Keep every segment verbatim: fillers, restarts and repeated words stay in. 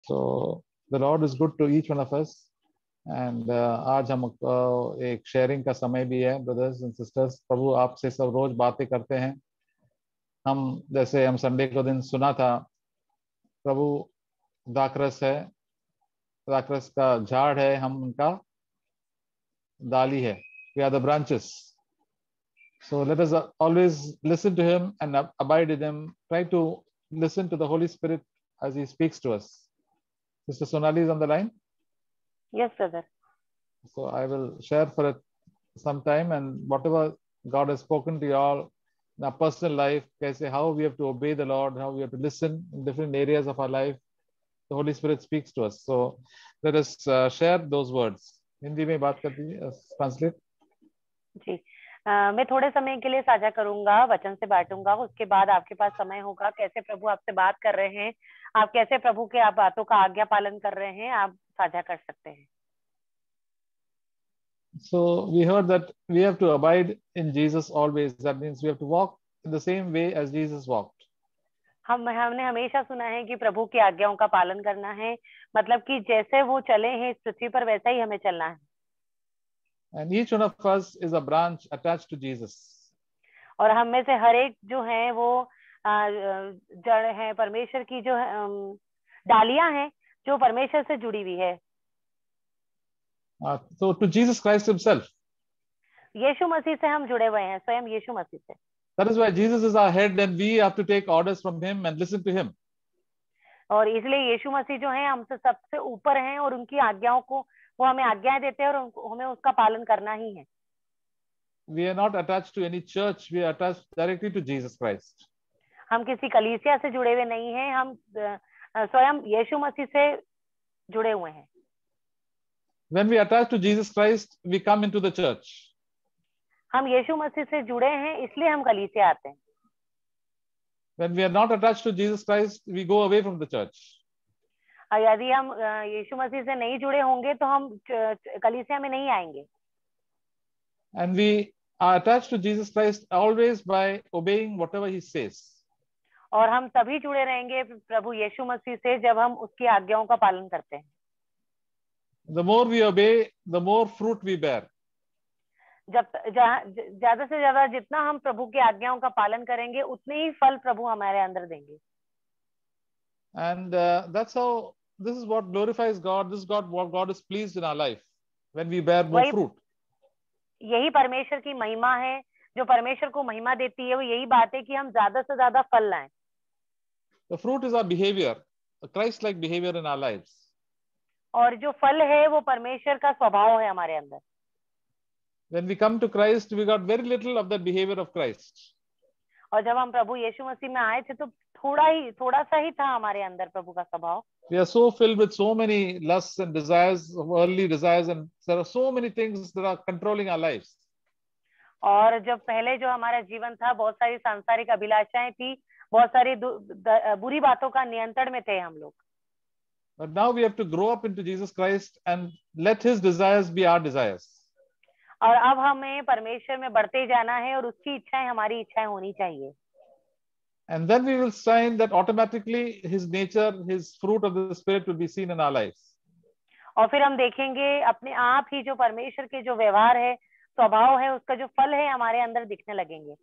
So the Lord is good to each one of us. And uh, आज हम uh, एक sharing का समय भी है ब्रदर्स एंड सिस्टर्स. प्रभु आपसे सब रोज बातें करते हैं. हम जैसे हम संडे को दिन सुना था, प्रभु दाखरस है, दाखरस का झाड़ है, हम उनका डाली है. We are the branches. So let us always listen to him and abide in him. Try to listen to the Holy Spirit as he speaks to us. Sister Sonali is on the line. Yes, brother. So I will share for it some time, and whatever God has spoken to you all in our personal life, kaise, how we have to obey the Lord, how we have to listen in different areas of our life, the Holy Spirit speaks to us. So let us uh, share those words. Hindi में बात कर दीजिए, translate. जी, uh, मैं थोड़े समय के लिए साझा करूंगा, वचन से बांटूंगा, उसके बाद आपके पास समय होगा. कैसे प्रभु आपसे बात कर रहे हैं, आप कैसे प्रभु के आप बातों का आज्ञा पालन कर रहे हैं, आप साझा कर सकते हैं. So we heard that we have to abide in Jesus always. That means we have to walk in the same way as Jesus walked. हम हमने हमेशा सुना है कि प्रभु की आज्ञाओं का पालन करना है, मतलब कि जैसे वो चले हैं इस पृथ्वी पर वैसा ही हमें चलना है. And each one of us is a branch attached to Jesus. और हम में से हर एक जो है वो जड़ है, परमेश्वर की जो डालियां हैं जो परमेश्वर से जुड़ी हुई है. Uh, so to Jesus Christ himself. यीशु मसीह से हम जुड़े हुए हैं, स्वयं यीशु मसीह से. That is why Jesus is our head and we have to take orders from him and listen to him. और इसलिए यीशु मसीह जो है हमसे सबसे ऊपर हैं और उनकी आज्ञाओं को वो हमें आज्ञाएं देते हैं और उनको हमें उसका पालन करना ही है. We are not attached to any church, we are attached directly to Jesus Christ. हम किसी कलीसिया से जुड़े हुए नहीं हैं, हम स्वयं यीशु मसीह से जुड़े हुए हैं. When we attach to Jesus Christ, we come into the church. हम यीशु मसीह से जुड़े हैं इसलिए हम कलीसिया आते हैं. When we are not attached to Jesus Christ, we go away from the church. यदि हम यीशु मसीह से नहीं जुड़े होंगे तो हम कलीसिया में नहीं आएंगे. And we are attached to Jesus Christ always by obeying whatever he says. और हम तभी जुड़े रहेंगे प्रभु यीशु मसीह से जब हम उसकी आज्ञाओं का पालन करते हैं. The more we obey, the more fruit we bear. जब ज्यादा से ज्यादा जितना हम प्रभु की आज्ञाओं का पालन करेंगे उतने ही फल प्रभु हमारे अंदर देंगे. And uh, that's how, this is what glorifies God. This is God, what God is pleased in our life when we bear more fruit. यही परमेश्वर की महिमा है, जो परमेश्वर को महिमा देती है वो यही बात है कि हम ज्यादा से ज्यादा फल लाएं. The fruit is our behavior, a Christ-like behavior in our lives. और जो फल है वो परमेश्वर का स्वभाव है हमारे अंदर. When we come to Christ, we got very little of that behavior of Christ. और जब हम प्रभु यीशु मसीह में आए थे तो थोड़ा ही थोड़ा सा ही था हमारे अंदर प्रभु का स्वभाव. We are so filled with so many lusts and desires, worldly desires, and there are so many things that are controlling our lives. और जब पहले जो हमारा जीवन था बहुत सारी सांसारिक अभिलाषाएं थी, बहुत सारी बुरी बातों का नियंत्रण में थे हम लोग. But now we have to grow up into Jesus Christ and let his desires be our desires. और अब हमें परमेश्वर में बढ़ते जाना है और उसकी इच्छाएं हमारी इच्छाएं होनी चाहिए. And then we will find that automatically his nature, his fruit of the Spirit will be seen in our lives. और फिर हम देखेंगे अपने आप ही जो परमेश्वर के जो व्यवहार है, स्वभाव है, उसका जो फल है हमारे अंदर दिखने लगेंगे.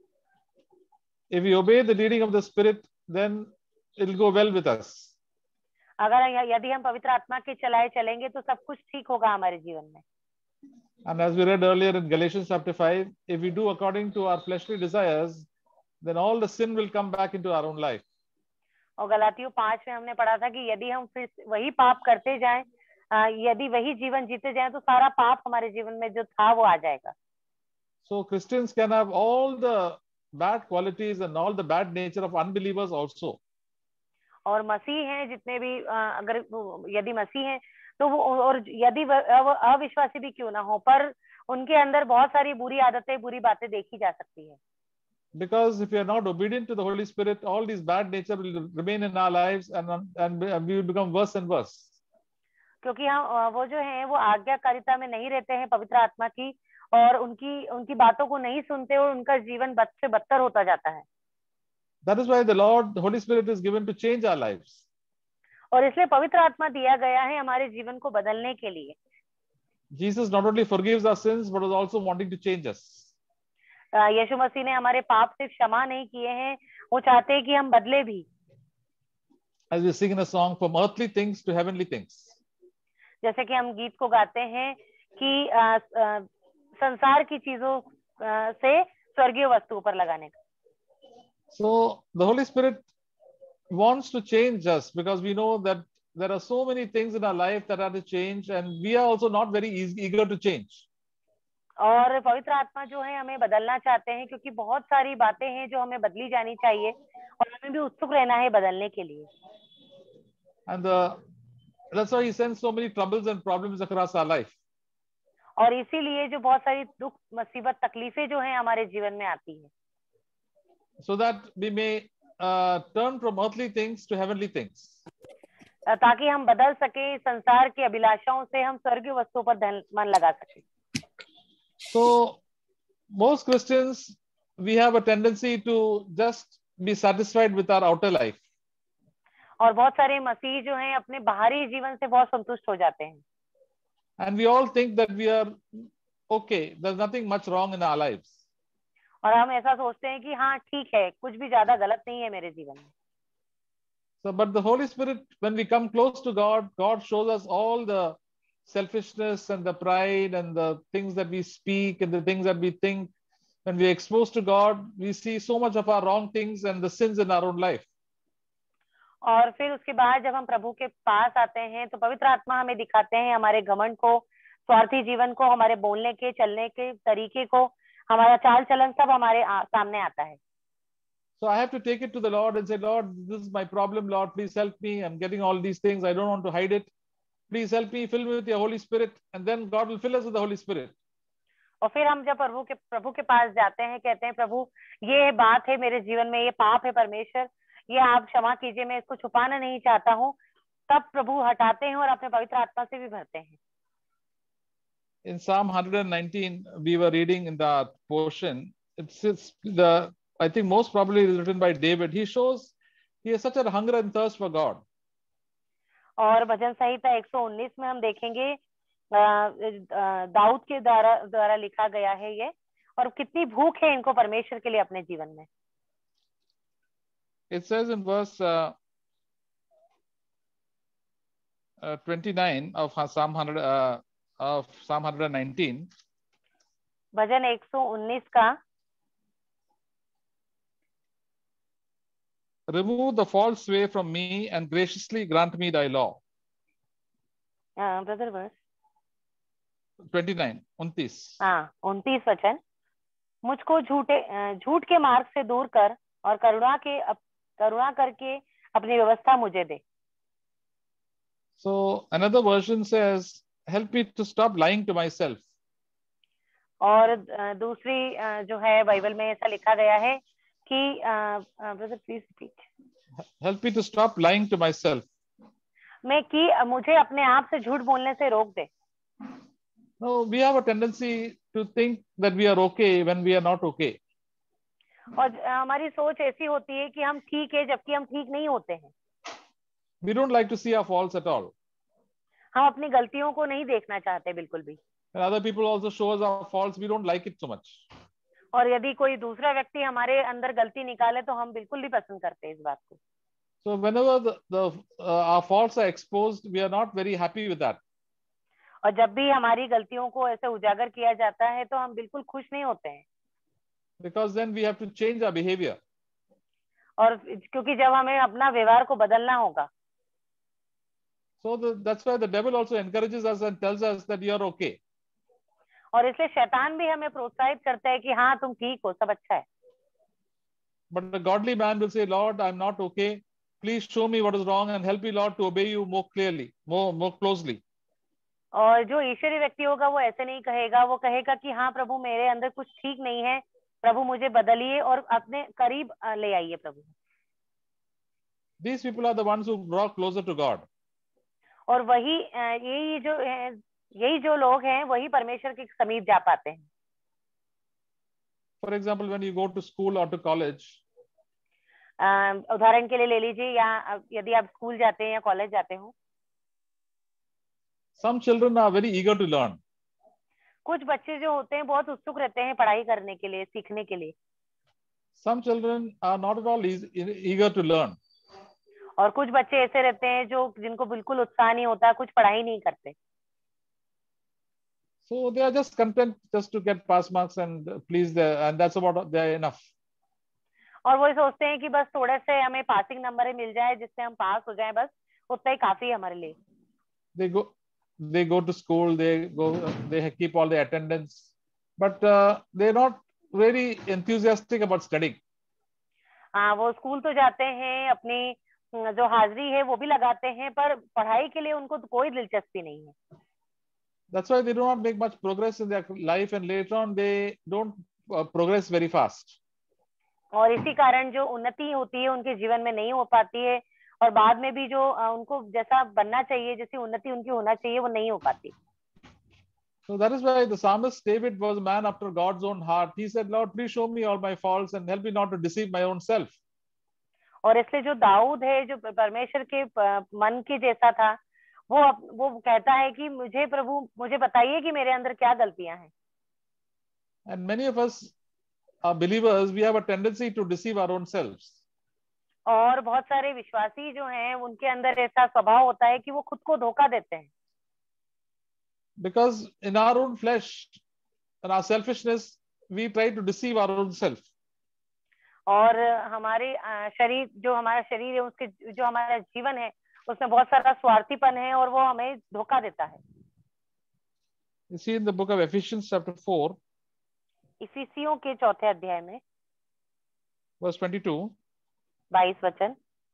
If we obey the leading of the Spirit, then it will go well with us. अगर यदि हम पवित्र आत्मा के चलाए चलेंगे तो सब कुछ ठीक होगा हमारे जीवन में. And as we read earlier in Galatians chapter five, if we do according to our fleshly desires, then all the sin will come back into our own life. और गलातियों पांच में हमने पढ़ा था कि यदि हम फिर वही पाप करते जाएं, यदि वही जीवन जीते जाएं तो सारा पाप हमारे जीवन में जो था वो आ जाएगा. So Christians can have all the bad qualities and all the bad nature of unbelievers also. और मसीह हैं जितने भी, अगर यदि मसीह हैं तो वो, और यदि अविश्वासी भी क्यों ना हो, पर उनके अंदर बहुत सारी बुरी आदतें, बुरी बातें देखी जा सकती है. Because if we are not obedient to the Holy Spirit, all these bad nature will remain in our lives and and we will become worse and worse. क्योंकि हम वो जो हैं वो आज्ञाकारिता में नहीं रहते हैं पवित्र आत्मा की, और उनकी उनकी बातों को नहीं सुनते और उनका जीवन बद से बदतर होता जाता है. That is why the Lord, the Holy Spirit is given to change our lives. और इसलिए पवित्र आत्मा दिया गया है हमारे जीवन को बदलने के लिए। Jesus not only forgives our sins, but is also wanting to change us. यीशु मसीह ने हमारे पाप सिर्फ क्षमा नहीं किए हैं, वो चाहते हैं कि हम बदले भी। As we sing in a song, from earthly things to heavenly things. जैसे कि हम गीत को गाते हैं कि आ, आ, संसार की चीजों आ, से स्वर्गीय वस्तु पर लगाने का। So the Holy Spirit wants to change us because we know that there are so many things in our life that are to change, and we are also not very easy, eager to change. और पवित्र आत्मा जो है हमें बदलना चाहते हैं, क्योंकि बहुत सारी बातें हैं जो हमें बदली जानी चाहिए और हमें भी उत्सुक रहना है बदलने के लिए। And the, that's why he sends so many troubles and problems across our life. और इसीलिए जो बहुत सारी दुख, मुसीबत, तकलीफें जो हैं हमारे जीवन में आती है, so that we may uh, turn from earthly things to heavenly things. ताकि हम बदल सके, संसार की अभिलाषाओं से हम स्वर्गीय वस्तुओं पर मन लगा सके। So most Christians, we have a tendency to just be satisfied with our outer life. और बहुत सारे मसीह जो हैं अपने बाहरी जीवन से बहुत संतुष्ट हो जाते हैं। And we all think that we are okay. There's nothing much wrong in our lives. और हम ऐसा सोचते हैं कि हाँ ठीक है, कुछ भी ज्यादा गलत नहीं है मेरे जीवन में। So, but the Holy Spirit, when we come close to God, God shows us all the selfishness and the pride and the things that we speak and the things that we think. When we are exposed to God, we see so much of our wrong things and the sins in our own life. और फिर उसके बाद जब हम प्रभु के पास आते हैं तो पवित्र आत्मा हमें दिखाते हैं हमारे घमंड को, स्वार्थी जीवन को, हमारे बोलने के, चलने के तरीके को, हमारा चाल चलन सब हमारे आ, सामने आता है। So I have to take it to the Lord and say, Lord, this is my problem. Lord, please help me. I'm getting all these things. I don't want to hide it. Please help me. Fill me with your Holy Spirit, and then God will fill us with the Holy Spirit. और फिर हम जब प्रभु के प्रभु के पास जाते हैं, कहते हैं प्रभु ये बात है मेरे जीवन में, ये पाप है परमेश्वर, ये आप क्षमा कीजिए, मैं इसको छुपाना नहीं चाहता हूँ, तब प्रभु हटाते हैं और अपने पवित्र आत्मा से भी भरते हैं। In Psalm one nineteen, we were reading in that portion. It's, it's the I think most probably it is written by David. He shows he has such a hunger and thirst for God. और भजन संहिता एक सौ उन्नीस में हम देखेंगे दाऊद के द्वारा द्वारा लिखा गया है ये, और कितनी भूख है इनको परमेश्वर के लिए अपने जीवन में। It says in verse uh, uh, twenty-nine of Psalm one hundred uh, of Psalm one nineteen. भजन एक सौ उन्नीस का, remove the false way from me and graciously grant me thy law. uh, brother verse twenty-nine, उनतीस. हाँ उनतीस वचन, मुझको झूठे झूठ के मार्ग से दूर कर और करुणा के करुणा करके अपनी व्यवस्था मुझे दे। So another version says, help me to stop lying to myself. और दूसरी जो है बाइबल में ऐसा लिखा गया है कि brother please repeat, help me to stop lying to myself. मैं कि मुझे अपने आप से झूठ बोलने से रोक दे। No, we have a tendency to think that we are okay when we are not okay. और हमारी सोच ऐसी होती है कि हम ठीक है जबकि हम ठीक नहीं होते हैं। We don't like to see our faults at all. हम अपनी गलतियों को नहीं देखना चाहते बिल्कुल भी। And other people also show us our faults, we don't like it so much. और यदि कोई दूसरा व्यक्ति हमारे अंदर गलती निकाले तो हम बिल्कुल नहीं पसंद करते इस बात को। So whenever the, the uh, our faults are exposed, we are not very happy with that. और जब भी हमारी गलतियों को ऐसे उजागर किया जाता है तो हम बिल्कुल खुश नहीं होते हैं। Because then we have to change our behavior. और क्योंकि जब हमें अपना व्यवहार को बदलना होगा। So the, that's why the devil also encourages us and tells us that you are okay. और इसलिए शैतान भी हमें प्रोत्साहित करता है कि हाँ तुम ठीक हो, सब अच्छा है। But the godly man will say, Lord, I'm not okay. Please show me what is wrong and help me, Lord, to obey you more clearly, more more closely. और जो ईश्वरीय व्यक्ति होगा वो ऐसे नहीं कहेगा, वो कहेगा कि हाँ प्रभु मेरे अंदर कुछ ठीक नहीं है, प्रभु मुझे बदलिए और अपने करीब ले आइए प्रभु। These people are the ones who draw closer to God. और वही यही जो यही जो लोग हैं वही परमेश्वर के समीप जा पाते हैं। For example, when you go to school or to college, उदाहरण के लिए ले लीजिए, या यदि आप स्कूल जाते हैं या कॉलेज जाते हो, some children are very eager to learn. कुछ बच्चे जो होते हैं बहुत उत्सुक रहते हैं पढ़ाई करने के लिए, सीखने के लिए. Some children are not at all eager to learn. और कुछ बच्चे ऐसे रहते हैं जो जिनको बिल्कुल उत्साह नहीं होता, कुछ पढ़ाई नहीं करते. So they are just content just to get pass marks and please the, and that's about they are enough. और वो सोचते हैं कि बस थोड़े से हमें पासिंग नंबर मिल जाए जिससे हम पास हो जाएं, बस उतना ही काफी है हमारे लिए. They go they go to school, they go they keep all the attendance, but uh, they're not very enthusiastic about studying. हाँ, वो स्कूल तो जाते हैं, अपनी जो हाजिरी है वो भी लगाते हैं, पर पढ़ाई के लिए उनको तो कोई दिलचस्पी नहीं है. That's why they do not make much progress in their life, and later on they don't uh, progress very fast. और इसी कारण जो उन्नति होती है उनके जीवन में नहीं हो पाती है, और बाद में भी जो उनको जैसा बनना चाहिए, जैसी उन्नति उनकी होना चाहिए, वो नहीं हो पाती. So that is why the psalmist David was a man after God's own heart. He said, Lord, please show me all my faults and help me not to deceive my own self. और इसलिए जो दाऊद है, जो परमेश्वर के मन के जैसा था, वो वो कहता है कि मुझे प्रभु मुझे बताइए कि मेरे अंदर क्या गलतियां हैं. And many of us are believers, we have a tendency to deceive our own selves. और बहुत सारे विश्वासी जो हैं उनके अंदर ऐसा स्वभाव होता है कि वो खुद को धोखा देते हैं. Because in our own flesh and our selfishness, we try to deceive our own self. और हमारे शरीर जो हमारा शरीर है, उसके जो हमारा जीवन है, उसमें बहुत सारा स्वार्थीपन है और वो हमें धोखा देता है. You see in the book of Ephesians chapter four, इफिसियों के चौथे अध्याय में verse twenty-two, बाईस वचन,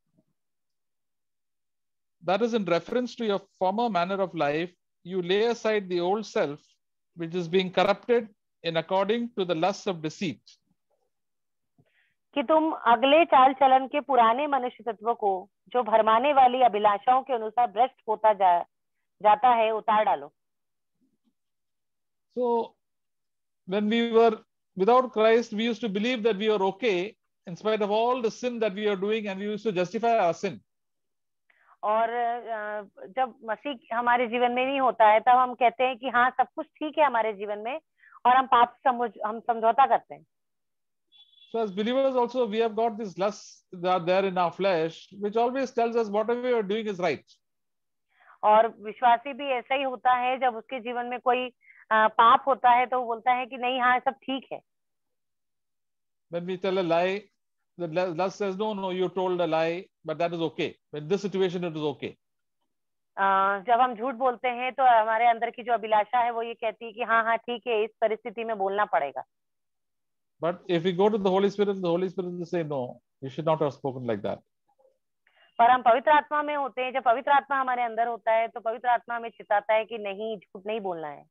that is in reference to your former manner of life, you lay aside the old self, which is being corrupted in according to the lusts of deceit. कि तुम अगले चाल चलन के पुराने मनुष्य तत्व को जो भरमाने वाली अभिलाषाओं के अनुसार भ्रष्ट होता जा, जाता है, उतार डालो. So when we were without Christ, we used to believe that we were okay in spite of all the sin that we are doing, and we used to justify our sin. और जब मसीह हमारे जीवन में नहीं होता है, तब हम कहते हैं कि हाँ सब कुछ ठीक है हमारे जीवन में, और हम पाप समझ हम समझौता करते हैं. So as believers also, we have got this lust that are there in our flesh, which always tells us whatever we are doing is right. और विश्वासी भी ऐसा ही होता है, जब उसके जीवन में कोई पाप होता है तो वो बोलता है कि नहीं, हाँ सब ठीक है. When we tell a lie, the lust says, no, no, you told a lie, but that is okay. In this situation, it is okay. Uh, जब हम झूठ बोलते हैं तो हमारे अंदर की जो अभिलाषा है वो ये कहती है कि हाँ हाँ ठीक है, इस परिस्थिति में बोलना पड़ेगा. But if we go to the Holy Spirit, the Holy Spirit will say, no, you should not have spoken like that. पर हम पवित्र आत्मा में होते हैं, जब पवित्र आत्मा हमारे अंदर होता है तो पवित्र आत्मा हमें चिताता है कि नहीं, झूठ नहीं बोलना है.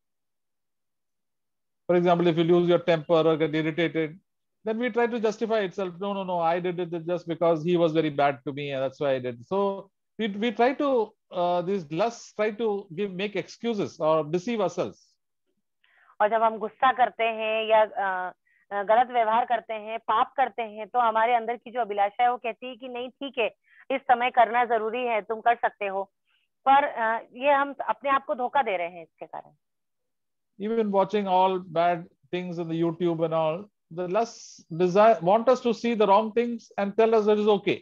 For example, if you lose your temper or get irritated, then we try to justify itself. No, no, no, I did it just because he was very bad to me, and that's why I did. So we we try to uh, these lusts try to give make excuses or deceive ourselves. और जब हम गुस्सा करते हैं या गलत व्यवहार करते हैं, पाप करते हैं, तो हमारे अंदर की जो अभिलाषा है वो कहती है कि नहीं ठीक है, इस समय करना जरूरी है, तुम कर सकते हो. पर ये हम अपने आप को धोखा दे रहे हैं इसके कारण. Even watching all bad things in the YouTube and all, the lust desire want us to see the wrong things and tell us that is okay.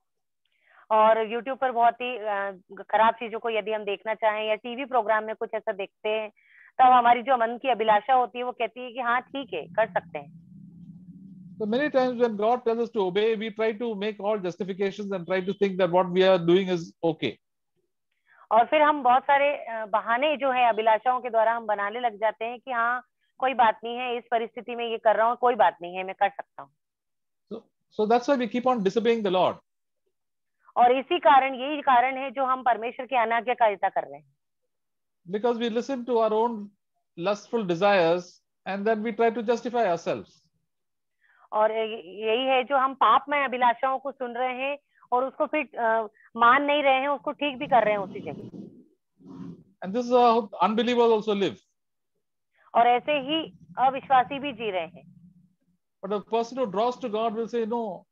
और YouTube पर बहुत ही खराब चीजों को यदि हम देखना चाहें या टीवी प्रोग्राम में कुछ ऐसा देखते हैं, तब हमारी जो मन की अभिलाषा होती है वो कहती है कि हाँ ठीक है, कर सकते हैं. So many times when God tells us to obey, we try to make all justifications and try to think that what we are doing is okay. और फिर हम बहुत सारे बहाने जो है अभिलाषाओं के द्वारा हम बनाने लग जाते हैं कि हाँ कोई बात नहीं है, इस परिस्थिति में ये कर रहा हूँ, कोई बात नहीं है, मैं कर सकता हूँ. So, so that's why we keep on disobeying the Lord. और इसी कारण यही कारण है जो हम परमेश्वर की अनाज्ञाकारिता कर रहे हैं. Because we listen to our own lustful desires and then we try to justify ourselves. और यही है जो हम पाप में अभिलाषाओं को सुन रहे हैं और उसको फिर आ, मान नहीं रहे हैं, उसको ठीक भी कर रहे हैं उसी जगह. And this is how unbelievers also live. और ऐसे ही अविश्वासी भी जी रहे हैं. But a person who draws to God will say, no,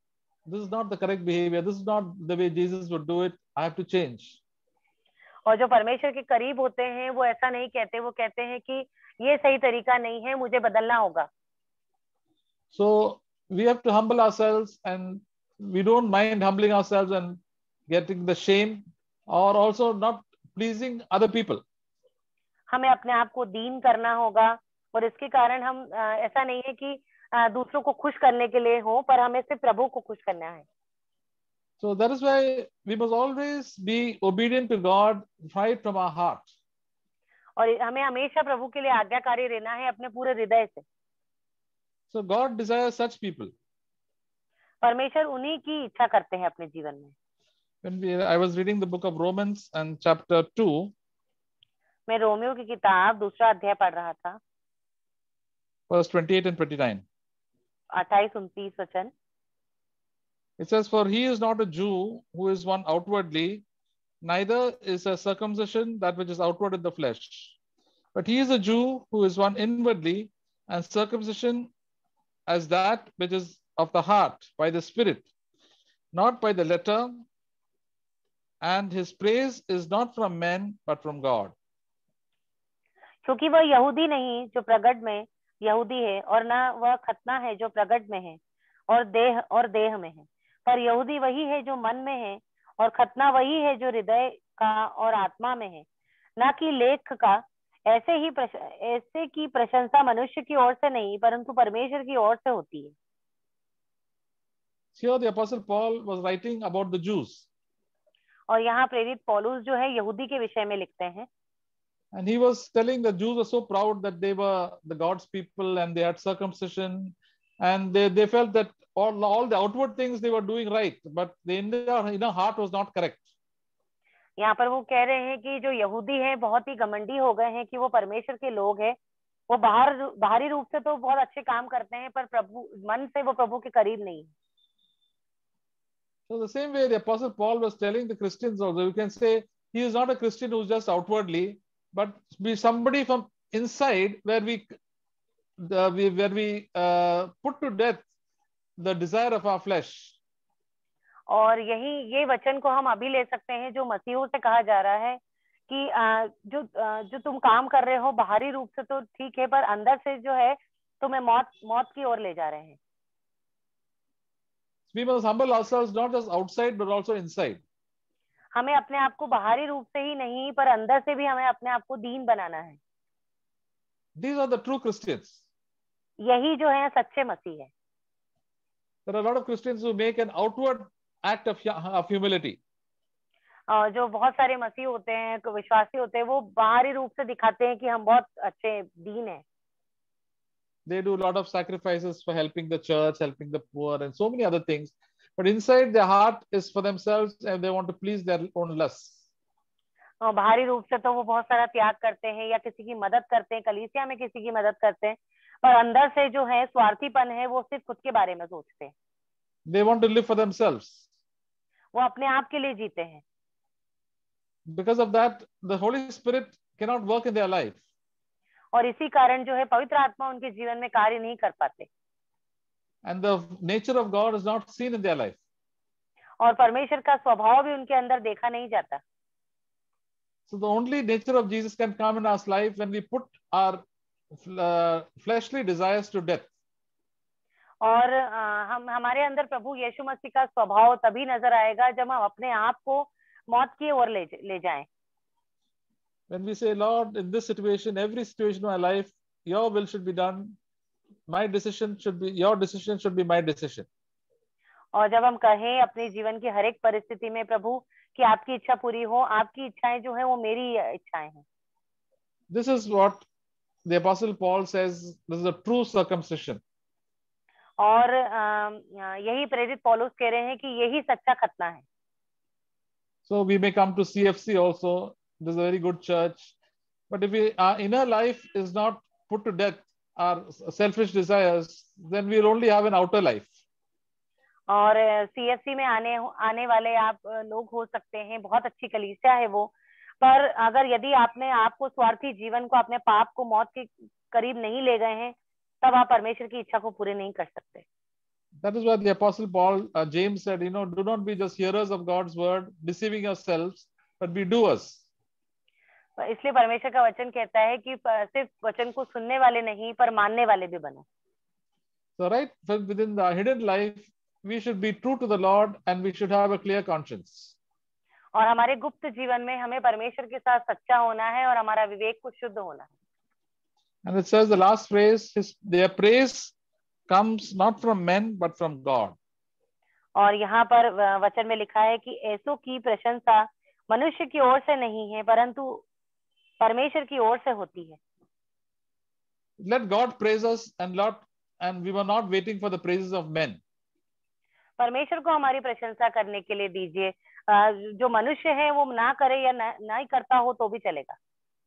this is not the correct behavior, this is not the way Jesus would do it, I have to change. और जो परमेश्वर के करीब होते हैं वो ऐसा नहीं कहते, वो कहते हैं कि ये सही तरीका नहीं है, मुझे बदलना होगा. So we have to humble ourselves, and we don't mind humbling ourselves and getting the shame, or also not pleasing other people. हमें अपने आप को दीन करना होगा, और इसके कारण हम ऐसा नहीं है कि दूसरों को खुश करने के लिए हो, पर हमें सिर्फ प्रभु को खुश करना है. So that is why we must always be obedient to God right from our heart. और हमें हमेशा प्रभु के लिए आज्ञाकारी रहना है अपने पूरे हृदय से. So God desires such people. परमेश्वर उन्हीं की इच्छा करते हैं अपने जीवन में. When we, I was reading the book of Romans and chapter two. मैं रोमियो की किताब दूसरा अध्याय पढ़ रहा था. Verse twenty-eight and twenty-nine. अट्ठाईस उनतीस वचन. It says, for he is not a Jew who is one outwardly, neither is a circumcision that which is outward in the flesh. But he is a Jew who is one inwardly, and circumcision as that which is of the heart by the Spirit, not by the letter. And his praise is not from men, but from God. क्योंकि वह यहूदी नहीं जो प्रगट में यहूदी है, और न वह खतना है जो प्रगट में है और देह और देह में है, पर यहूदी वही है जो मन में है, और खतना वही है जो हृदय का और आत्मा में है, न कि लेख का. ऐसे ही प्रश, ऐसे की प्रशंसा मनुष्य की ओर से नहीं, परंतु परमेश्वर की ओर से होती है. Here the Apostle Paul was writing about the Jews. और यहाँ प्रेरित पौलुस जो है यहूदी के विषय में लिखते हैं. And he was telling the Jews were so proud that they were the God's people and they had circumcision, and they, they felt that all, all the outward things they were doing right, but the inner, inner heart was not correct. यहाँ पर वो कह रहे हैं कि जो यहूदी हैं बहुत ही घमंडी हो गए हैं कि वो परमेश्वर के लोग हैं. वो बाहर बाहरी रूप से तो बहुत अच्छे काम करते हैं, पर प्रभु मन से वो प्रभु के करीब नहीं. So the same way the Apostle Paul was telling the Christians also, you can say he is not a Christian who's just outwardly, but be somebody from inside where we, the, we where we uh, put to death the desire of our flesh. और यही ये वचन को हम अभी ले सकते हैं जो मसीहों से कहा जा रहा है कि आ, जो आ, जो तुम काम कर रहे हो बाहरी रूप से तो ठीक है, पर अंदर से जो है तुम्हें मौत मौत की ओर ले जा रहे हैं. We must humble ourselves not just outside but also inside. हमें अपने आप को बाहरी रूप से ही नहीं, पर अंदर से भी हमें अपने आप को दीन बनाना है. These are the true Christians. यही जो है सच्चे मसीह है. There are a lot of Christians who make an outward act of, of humility. और जो बहुत सारे मसीह होते हैं, विश्वासी होते हैं, वो बाहरी रूप से दिखाते हैं कि हम बहुत अच्छे दीन हैं. They do a lot of sacrifices for helping the church, helping the poor, and so many other things. But inside their heart is for themselves, and they want to please their own lusts. और बाहरी रूप से तो वो बहुत सारा त्याग करते हैं या किसी की मदद करते हैं, कलीसिया में किसी की मदद करते हैं, पर अंदर से जो है स्वार्थीपन है, वो सिर्फ खुद के बारे में सोचते हैं. They want to live for themselves. वो अपने आप के लिए जीते हैं. Because of that, the Holy Spirit cannot work in their life. और इसी कारण जो है पवित्र आत्मा उनके जीवन में कार्य नहीं कर पाते. And the nature of God is not seen in their life. और परमेश्वर का स्वभाव भी उनके अंदर देखा नहीं जाता. So the only nature of Jesus can come in our life when we put our uh, fleshly desires to death. और आ, हम हमारे अंदर प्रभु यीशु मसीह का स्वभाव तभी नजर आएगा जब हम अपने आप को मौत की ओर ले ले जाएं. When we say, Lord, in this situation, every situation of my life, your will should be done. My decision should be, your decision should be my decision. और जब हम कहें अपने जीवन की हर एक परिस्थिति में प्रभु कि आपकी इच्छा पूरी हो, आपकी इच्छाएं जो है वो मेरी इच्छाएं हैं. This is what the Apostle Paul says. This is a true circumcision. और यही प्रेरित पौलुस कह रहे हैं कि यही सच्चा खतना है. So we may come to C F C also. This is a very good church. But if we, our inner life is not put to death, our selfish desires, then we'll only have an outer life. और C F C में आने आने वाले आप लोग हो सकते हैं, बहुत अच्छी कलीसिया है वो, पर अगर यदि आपने आपको स्वार्थी जीवन को, अपने पाप को मौत के करीब नहीं ले गए हैं, तब आप परमेश्वर की इच्छा को पूरे नहीं कर सकते. That is why the Apostle Paul, uh, James said, you know, do not be just hearers of God's word, deceiving yourselves, but be doers. इसलिए परमेश्वर का वचन कहता है कि सिर्फ वचन को सुनने वाले नहीं पर मानने वाले भी बनो. So right within the hidden life, we should be true to the Lord and we should have a clear conscience. और हमारे गुप्त जीवन में हमें परमेश्वर के साथ सच्चा होना है और हमारा विवेक को शुद्ध होना है. And it says the last phrase, his, their praise comes not from men but from God. और यहाँ पर वचन में लिखा है कि ऐसों की प्रशंसा मनुष्य की ओर से नहीं है परंतु परमेश्वर की ओर से होती है. Let God praise us and not, and we were not waiting for the praises of men. परमेश्वर को हमारी प्रशंसा करने के लिए दीजिए. जो मनुष्य है वो ना करे या ना, ना ही करता हो तो भी चलेगा.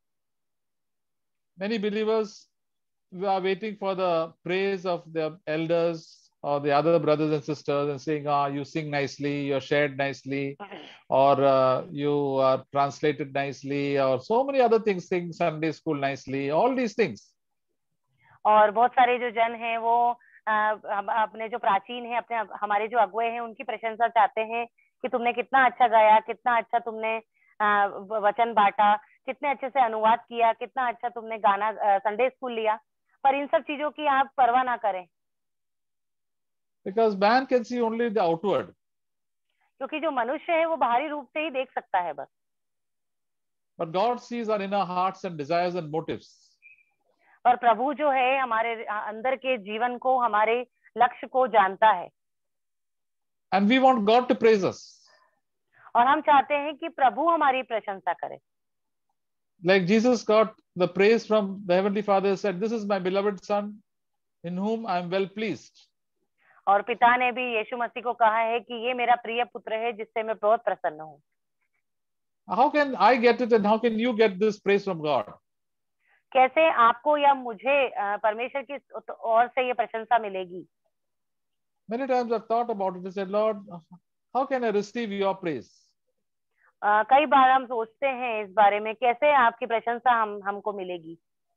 Many believers are waiting for the praise of their elders or the other brothers and sisters and saying, ah, you sing nicely, you're shared nicely, or uh, you are translated nicely, or so many other things, sing Sunday school nicely, all these things. और बहुत सारे जो जन हैं वो अपने जो प्राचीन हैं, अपने हमारे जो अगुए हैं उनकी प्रशंसा चाहते हैं कि तुमने कितना अच्छा गाया, कितना अच्छा तुमने वचन बांटा, कितने अच्छे से अनुवाद किया, कितना अच्छा तुमने गाना संडे स्कूल लिया. पर इन सब चीजों की आप परवाह ना करें. Because man can see only the outward. क्योंकि जो मनुष्य है वो बाहरी रूप से ही देख सकता है बस. But God sees our inner hearts and desires and motives. और प्रभु जो है हमारे अंदर के जीवन को, हमारे लक्ष्य को जानता है. And we want God to praise us. और हम चाहते हैं कि प्रभु हमारी प्रशंसा करे. Like Jesus got the praise from the Heavenly Father, said, "This is my beloved Son, in whom I am well pleased." और पिता ने भी यीशु मसीह को कहा है कि ये मेरा प्रिय पुत्र है जिससे मैं बहुत प्रसन्न हूँ. How can I get it and how can you get this praise from God? कैसे आपको या मुझे परमेश्वर की ओर से ये प्रशंसा मिलेगी? Many times I've thought about it and said, Lord, how can I receive your praise? Uh, कई बार हम सोचते हैं इस बारे में, कैसे आपकी प्रशंसा हम हमको मिलेगी?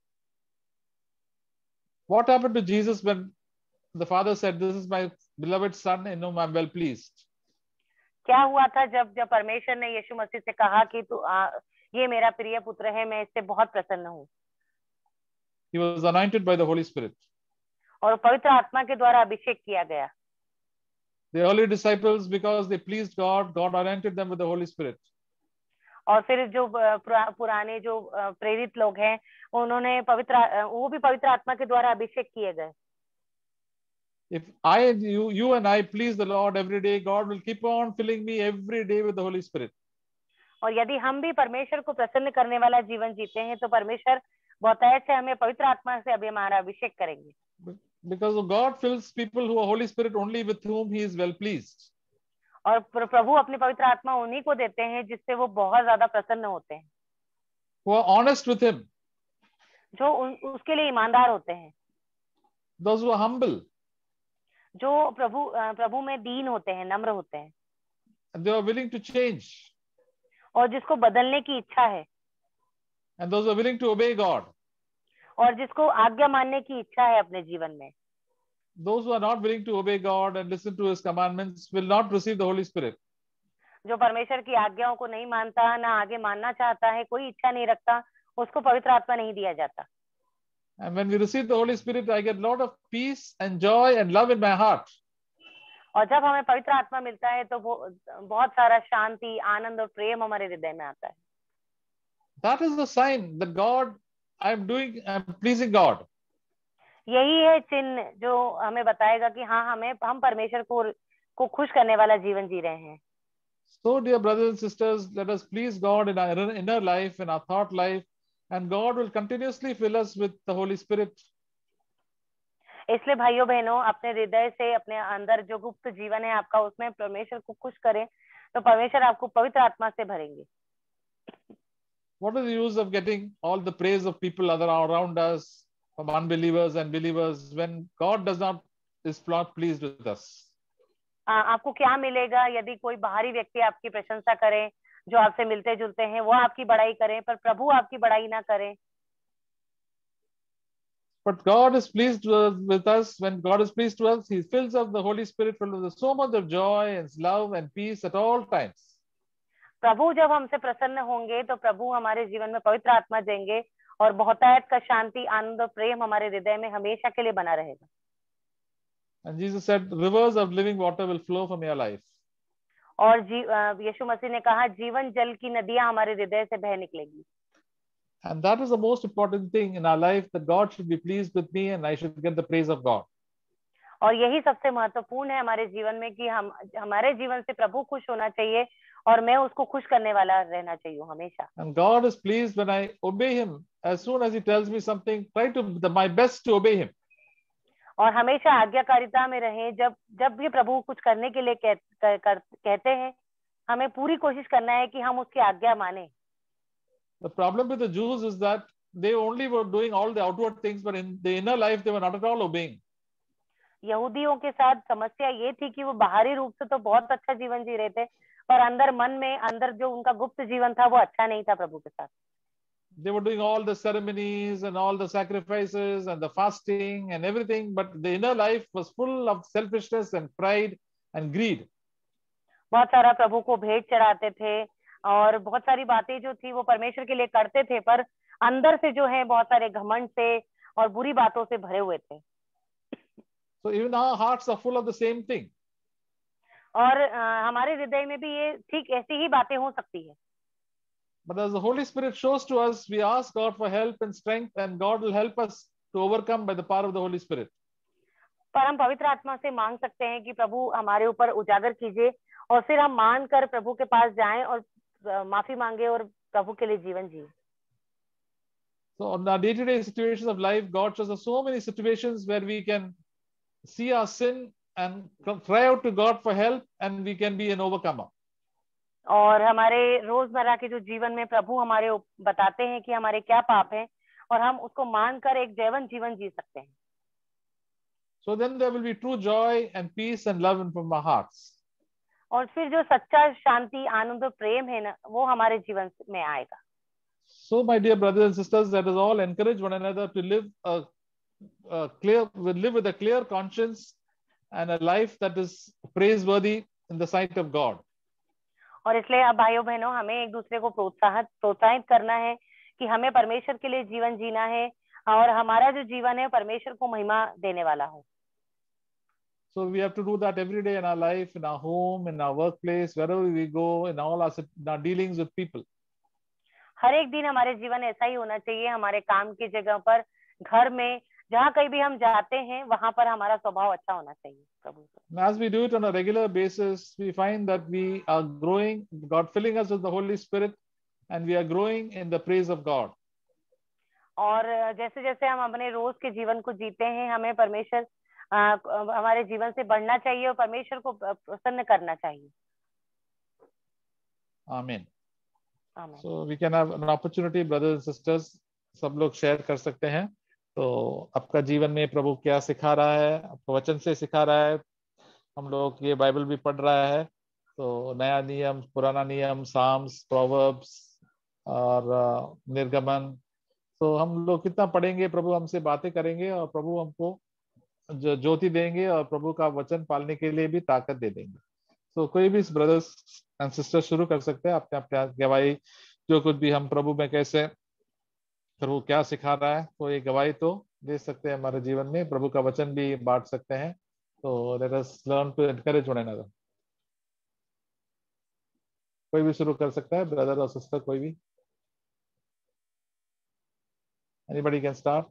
What happened to Jesus when the Father said, "This is my beloved Son, in whom I am well pleased"? क्या हुआ था जब जब परमेश्वर ने यीशु मसीह से कहा कि तू ये मेरा प्रिय पुत्र है, मैं इससे बहुत प्रसन्न हूँ? He was anointed by the Holy Spirit. और पवित्र आत्मा के द्वारा अभिषेक किया गया. The early disciples, because they pleased God, God anointed them with the Holy Spirit. और फिर जो पुराने जो प्रेरित लोग हैं, उन्होंने पवित्र वो भी पवित्र आत्मा के द्वारा अभिषेक किए गए. If I and you, you and I please the Lord every day, God will keep on filling me every day with the Holy Spirit. और यदि हम भी परमेश्वर को प्रसन्न करने वाला जीवन जीते हैं तो परमेश्वर बहुतायत से हमें पवित्र आत्मा से अभी हमारा अभिषेक करेंगे. Because God fills people who are Holy Spirit only with whom He is well pleased. और प्रभु अपनी पवित्र आत्मा उन्हीं को देते हैं जिससे वो बहुत ज्यादा प्रसन्न होते हैं. Who are honest with Him. जो उन, उसके लिए ईमानदार होते हैं. Those who are humble. जो प्रभु प्रभु में दीन होते हैं, नम्र होते हैं. And they are willing to change. और जिसको बदलने की इच्छा है. And those who are willing to obey God. और जिसको आज्ञा मानने की इच्छा है अपने जीवन में. Those who are not willing to obey God and listen to His commandments will not receive the Holy Spirit. जो परमेश्वर की आज्ञाओं को नहीं मानता, ना आगे मानना चाहता है, कोई इच्छा नहीं रखता, उसको पवित्र आत्मा नहीं दिया जाता. And when we receive the Holy Spirit, I get a lot of peace and joy and love in my heart. और जब हमें पवित्र आत्मा मिलता है तो वो बहुत सारा शांति, आनंद और प्रेम हमारे हृदय में आता है. That is the sign that God, I am doing, I am pleasing God. यही है चिन्ह जो हमें बताएगा कि हाँ हमें हम परमेश्वर को को खुश करने वाला जीवन जी रहे हैं. So, dear brothers and sisters, let us please God in our inner life, in our thought life, and God will continuously fill us with the Holy Spirit. इसलिए भाइयों बहनों, अपने हृदय से, अपने अंदर जो गुप्त जीवन है आपका, उसमें परमेश्वर को खुश करें तो परमेश्वर आपको पवित्र आत्मा से भरेंगे. What is the use of getting all the praise of people other around us, from unbelievers and believers, when God does not is not pleased with us? आ, आपको क्या मिलेगा यदि कोई बाहरी व्यक्ति आपकी प्रशंसा करे, जो आपसे मिलते जुलते हैं, वो आपकी बड़ाई करें, पर प्रभु आपकी बड़ाई ना करें? But God is pleased with us. When God is pleased with us, He fills us the Holy Spirit filled with so much of joy and love and peace at all times. प्रभु जब हमसे प्रसन्न होंगे तो प्रभु हमारे जीवन में पवित्र आत्मा देंगे और बहुतायत का शांति, आनंद और प्रेम हमारे हृदय में हमेशा के लिए बना रहेगा. And Jesus said, rivers of living water will flow from your life. और जी यीशु मसीह ने कहा जीवन जल की नदियां हमारे हृदय से बह निकलेगी. And that is the most important thing in our life, that God should be pleased with me and I should get the praise of God. और यही सबसे महत्वपूर्ण है हमारे जीवन में कि हम हमारे जीवन से प्रभु खुश होना चाहिए और मैं उसको खुश करने वाला रहना चाहिए हमेशा. And God is pleased when I obey Him. As soon as He tells me something, try to the, my best to obey Him. और हमेशा आज्ञाकारिता में रहें. जब जब भी प्रभु कुछ करने के लिए कह, कह, कर, कहते हैं, हमें पूरी कोशिश करना है कि हम उसकी आज्ञा माने. The problem with the Jews is that they only were doing all the outward things, but in the inner life they were not at all obeying. यहूदियों के साथ समस्या ये थी कि वो बाहरी रूप से तो बहुत अच्छा जीवन जी रहे थे, पर अंदर मन में अंदर जो उनका गुप्त जीवन था वो अच्छा नहीं था प्रभु के साथ. They were doing all the ceremonies and all the sacrifices and the fasting and everything, but the inner life was full of selfishness and pride and greed. बहुत सारा प्रभु को भेंट चढ़ाते थे और बहुत सारी बातें जो थी वो परमेश्वर के लिए करते थे, पर अंदर से जो है बहुत सारे घमंड से और बुरी बातों से भरे हुए थे. So even our hearts are full of the same thing. और आ, हमारे हृदय में भी ये ठीक ऐसी ही बातें हो सकती है. But as the Holy Spirit shows to us, we ask God for help and strength, and God will help us to overcome by the power of the Holy Spirit. पर हम पवित्र आत्मा से मांग सकते हैं कि प्रभु हमारे ऊपर उजागर कीजिए और फिर हम मान कर प्रभु के पास जाएं और माफी मांगे और प्रभु के लिए जीवन जिए. So on our day-to-day situations of life, God shows us so many situations where we can see our sin and cry out to God for help, and we can be an overcomer. और हमारे रोजमर्रा के जो जीवन में प्रभु हमारे बताते हैं कि हमारे क्या पाप हैं और हम उसको मानकर एक जयवंत जीवन जी सकते हैं. So then there will be true joy and peace and love from our hearts. और फिर जो सच्चा शांति, आनंद और प्रेम है ना, वो हमारे जीवन में आएगा. So my dear brothers and sisters, let us all encourage one another to live a, a clear, live with a clear conscience and a life that is praiseworthy in the sight of God. और इसलिए अब भाइयों बहनों हमें एक दूसरे को प्रोत्साहित प्रोत्साहित करना है कि हमें परमेश्वर के लिए जीवन जीना है और हमारा जो जीवन है परमेश्वर को महिमा देने वाला हो. So we have to do that every day in our life, in our home, in our workplace, wherever we go, in all our, in our dealings with people. हर एक दिन हमारे जीवन ऐसा ही होना चाहिए, हमारे काम की जगह पर, घर में, जहाँ कहीं भी हम जाते हैं वहां पर हमारा स्वभाव अच्छा होना चाहिए प्रभु. As we do it on a regular basis, we find that we are growing, God filling us with the Holy Spirit, and we are growing in the praise of God. और जैसे जैसे हम अपने रोज के जीवन को जीते हैं, हमें परमेश्वर आ, हमारे जीवन से बढ़ना चाहिए और परमेश्वर को प्रसन्न करना चाहिए. Amen. Amen. So we can have an opportunity, brothers and sisters, सब लोग शेयर कर सकते हैं. तो आपका जीवन में प्रभु क्या सिखा रहा है, आपको वचन से सिखा रहा है. हम लोग ये बाइबल भी पढ़ रहा है, तो नया नियम, पुराना नियम, साम्स, प्रोवर्ब्स और निर्गमन, तो हम लोग कितना पढ़ेंगे, प्रभु हमसे बातें करेंगे और प्रभु हमको जो ज्योति देंगे और प्रभु का वचन पालने के लिए भी ताकत दे देंगे. तो कोई भी ब्रदर्स एंड सिस्टर्स शुरू कर सकते हैं अपने अपने गवाही, जो कुछ भी हम प्रभु में कैसे, प्रभु क्या सिखा रहा है, तो ये गवाही तो दे सकते हैं हमारे जीवन में, प्रभु का वचन भी बांट सकते हैं. तो let us learn to encourage one another. कोई भी शुरू कर सकता है, ब्रदर और सिस्टर, कोई भी. Anybody can start.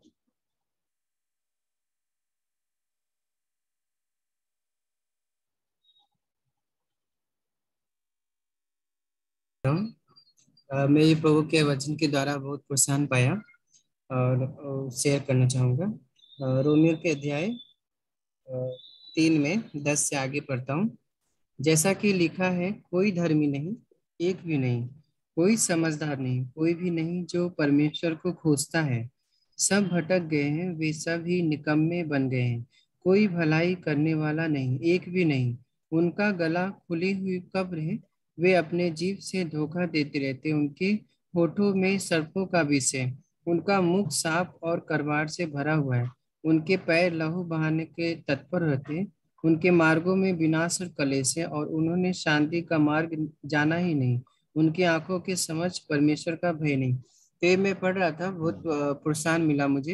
मैं ये प्रभु के वचन के द्वारा बहुत प्रोत्साहन पाया और शेयर करना चाहूँगा. रोमियो के अध्याय तीन में दस से आगे पढ़ता हूँ. जैसा कि लिखा है, कोई धर्मी नहीं, एक भी नहीं, कोई समझदार नहीं, कोई भी नहीं जो परमेश्वर को खोजता है. सब भटक गए हैं, वे सब ही निकम्मे बन गए हैं, कोई भलाई करने वाला नहीं, एक भी नहीं. उनका गला खुली हुई कब्र है, वे अपने जीभ से धोखा देते रहते, उनके होठों में सर्पों का विष है, उनका मुख सांप और करवार से भरा हुआ है। उनके पैर लहू बहाने के तत्पर रहते हैं। उनके मार्गों में विनाश और कलेश है, और उन्होंने शांति का मार्ग जाना ही नहीं। उनकी आंखों के समझ परमेश्वर का भय नहीं। तो ये मैं पढ़ रहा था, बहुत अ, प्रोत्साहन मिला मुझे।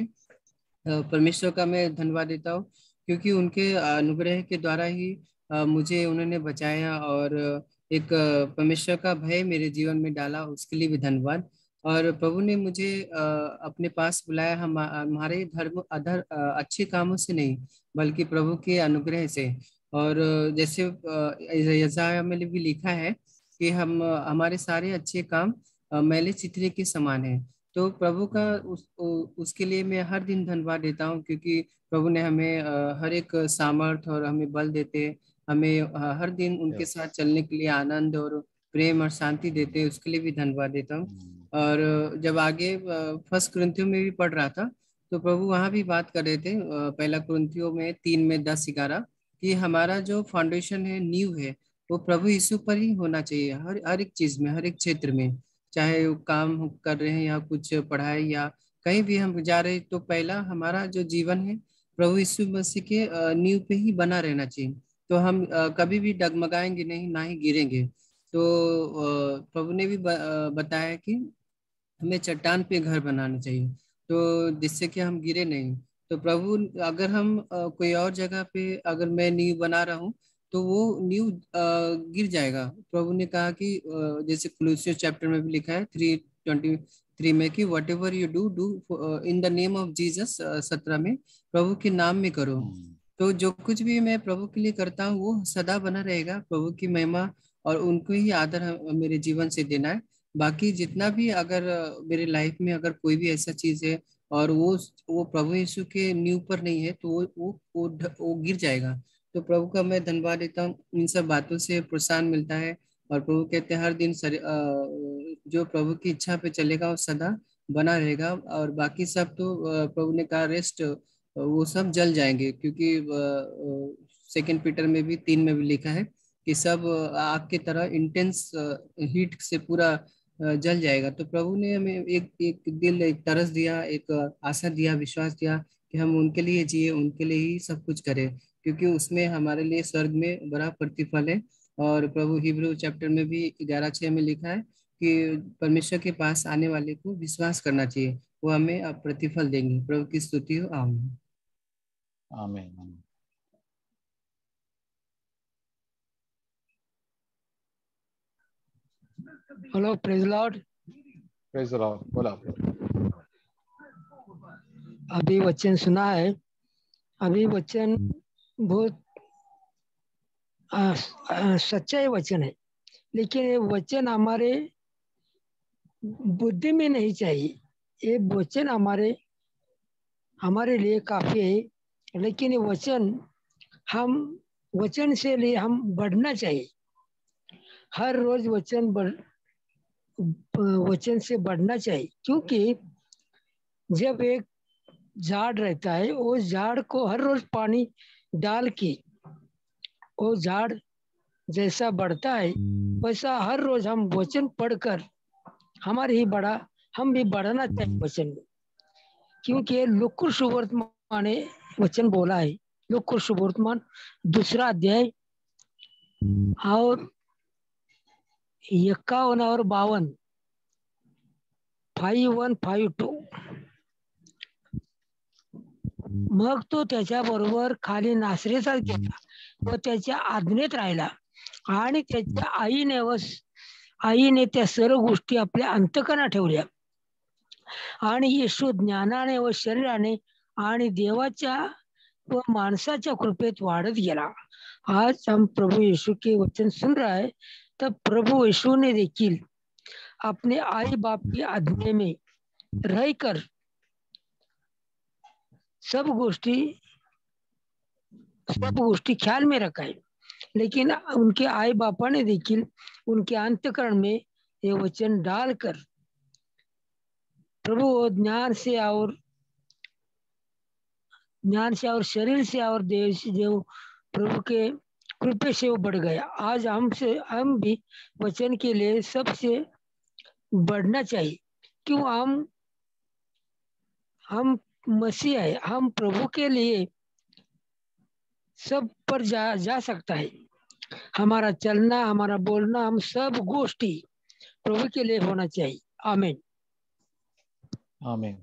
अ, परमेश्वर का मैं धन्यवाद देता हूँ, क्योंकि उनके अनुग्रह के द्वारा ही अ, मुझे उन्होंने बचाया, और एक अ, परमेश्वर का भय मेरे जीवन में डाला, उसके लिए भी धन्यवाद। और प्रभु ने मुझे अ, अपने पास बुलाया, हम हमारे धर्म अधर अ, अच्छे कामों से नहीं, बल्कि प्रभु के अनुग्रह से। और अ, जैसे अ, यशायाह में भी लिखा है कि हम हमारे सारे अच्छे काम अ, मैले चिथड़े के समान है। तो प्रभु का उस उ- उसके लिए मैं हर दिन धन्यवाद देता हूँ, क्योंकि प्रभु ने हमें अ, हर एक सामर्थ और हमें बल देते, हमें अ, हर दिन उनके Yes. साथ चलने के लिए आनंद और प्रेम और शांति देते हैं, उसके लिए भी धन्यवाद देता हूँ। और अ, जब आगे फर्स्ट कुरिन्थियों में भी पढ़ रहा था, तो प्रभु वहाँ भी बात कर रहे थे, अ, पहला कुरिन्थियों में तीन में दस ग्यारह, कि हमारा जो फाउंडेशन है, नींव है, वो प्रभु यीशु पर ही होना चाहिए, हर हर एक चीज में, हर एक क्षेत्र में। चाहे वो काम हम कर रहे हैं या कुछ पढ़ाई या कहीं भी हम जा रहे हैं, तो पहला हमारा जो जीवन है प्रभु यीशु मसीह के अ, नींव पे ही बना रहना चाहिए। तो हम अ, कभी भी डगमगाएंगे नहीं, ना ही गिरेंगे। तो अ, प्रभु ने भी ब, अ, बताया कि हमें चट्टान पे घर बनाना चाहिए, तो जिससे कि हम गिरे नहीं। तो प्रभु, अगर हम अ, कोई और जगह पे अगर मैं नींव बना रहा हूँ, तो वो नींव अ, गिर जाएगा। प्रभु ने कहा कि अ, जैसे कुलुसियों चैप्टर में भी लिखा है थ्री ट्वेंटी थ्री में, कि whatever you do do in the name of Jesus, सत्रह में, प्रभु के नाम में करो। तो जो कुछ भी मैं प्रभु के लिए करता हूँ वो सदा बना रहेगा, प्रभु की महिमा और उनको ही आदर हम- मेरे जीवन से देना है। बाकी जितना भी अगर अ, मेरे लाइफ में अगर कोई भी ऐसा चीज है और वो वो प्रभु यीशु के नींव पर नहीं है, तो वो वो वो, ढ- वो गिर जाएगा। तो प्रभु का मैं धन्यवाद देता हूँ, इन सब बातों से प्रोत्साहन मिलता है। और प्रभु कहते हैं हर दिन सर, अ, जो प्रभु की इच्छा पे चलेगा वो सदा बना रहेगा। और बाकी सब तो अ, प्रभु ने कहा रेस्ट, वो सब जल जाएंगे, क्योंकि सेकंड पीटर में भी तीन में भी लिखा है कि सब आग की तरह इंटेंस हीट से पूरा अ, जल जाएगा। तो प्रभु ने हमें एक एक दिल, एक तरस दिया, एक आशा दिया, विश्वास दिया कि हम उनके लिए जिए, उनके लिए ही सब कुछ करें, क्योंकि उसमें हमारे लिए स्वर्ग में बड़ा प्रतिफल है। और प्रभु हिब्रू चैप्टर में भी ग्यारह छः में लिखा है कि परमेश्वर के पास आने वाले को विश्वास करना चाहिए, वो हमें अब प्रतिफल देंगे। प्रभु की स्तुति हो, आमीन। आमीन, आमीन। Hello, praise lord. Praise the lord. बोला आप लोग। अभी वचन सुना है। अभी वचन बहुत आ, आ, सच्चा वचन है, लेकिन ये वचन हमारे बुद्धि में नहीं चाहिए। ये वचन हमारे हमारे लिए काफी है, लेकिन ये वचन हम वचन से लिए हम बढ़ना चाहिए। हर रोज वचन बढ़ वचन से बढ़ना चाहिए, क्योंकि जब एक झाड़ रहता है, उस झाड़ को हर रोज पानी डाल के वो झाड़ जैसा बढ़ता है, वैसा हर रोज हम वचन पढ़कर हमारे ही बड़ा हम भी बढ़ना चाहिए वचन में। क्योंकि लुकुर सुवर्तमान ने वचन बोला है, लुकुर सुवर्तमान दूसरा अध्याय और इक्यावन और बावन, फाईव्ह वन फाईव्ह टू। मग तो त्याच्याबरोबर खाली नासरेसात गेला व त्याच्या आज्ञेत राहिला, आणि त्याच्या आईने व आईने त्या सर्व गोष्टी आपल्या अंतकरणात ठेवल्या. आणि येशू ज्ञानाने व शरीराने आणि देवाच्या व माणसाच्या कृपेत वाढत गेला. आज हम प्रभु यीशु के वचन सुन रहा है, तब प्रभु यीशु ने देखिल अपने आई बाप की आज्ञा में रहकर सब गोष्टी सब गोष्टी ख्याल में रखा है। लेकिन उनके आई बापा ने देखिल उनके अंतकरण में ये वचन डालकर प्रभु ज्ञान से और ज्ञान से और शरीर से और देव से देव प्रभु के कृपा से वो बढ़ गया। आज हमसे हम भी वचन के लिए सबसे बढ़ना चाहिए, क्यों हम हम मसीह है, हम प्रभु के लिए सब पर जा जा सकता है। हमारा चलना, हमारा बोलना, हम सब गोष्ठी प्रभु के लिए होना चाहिए। आमीन। आमीन।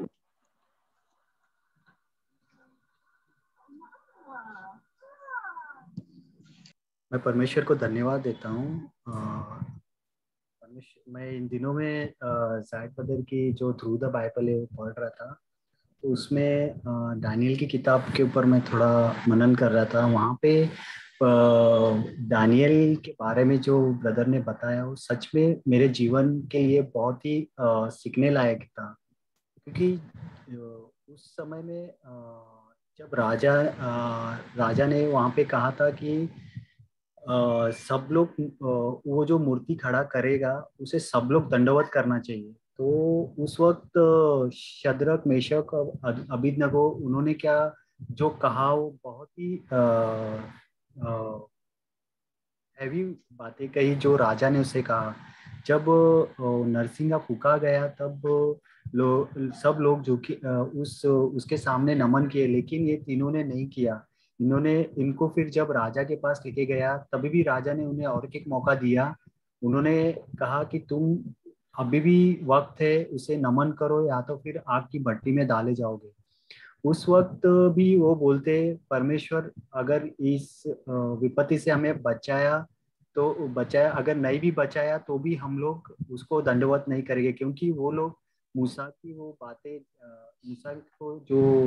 मैं परमेश्वर को धन्यवाद देता हूँ। परमेश्वर, मैं इन दिनों में जायद बदर की जो थ्रू द बाइबल है वो पढ़ रहा था, तो उसमें दानियल की किताब के ऊपर मैं थोड़ा मनन कर रहा था। वहाँ पे दानियल के बारे में जो ब्रदर ने बताया वो सच में मेरे जीवन के लिए बहुत ही आ, सीखने लायक था। क्योंकि उस समय में जब राजा राजा ने वहाँ पे कहा था कि आ, सब लोग, वो जो मूर्ति खड़ा करेगा उसे सब लोग दंडवत करना चाहिए। तो उस वक्त शद्रक, मेशक और अबेदनगो, उन्होंने क्या जो कहा वो बहुत ही हैवी बातें कही जो राजा ने उसे कहा। जब नरसिंगा फूका गया तब लो, सब लोग जो कि उस उसके सामने नमन किए, लेकिन ये तीनों ने नहीं किया। इन्होंने इनको फिर जब राजा के पास लेके गया तभी भी राजा ने उन्हें और एक मौका दिया। उन्होंने कहा कि तुम अभी भी वक्त है, उसे नमन करो या तो फिर आग की भट्टी में डाले जाओगे। उस वक्त भी वो बोलते, परमेश्वर अगर इस विपत्ति से हमें बचाया तो बचाया, अगर नहीं भी बचाया तो भी हम लोग उसको दंडवत नहीं करेंगे, क्योंकि वो लोग मूसा की वो बातें, मूसा को जो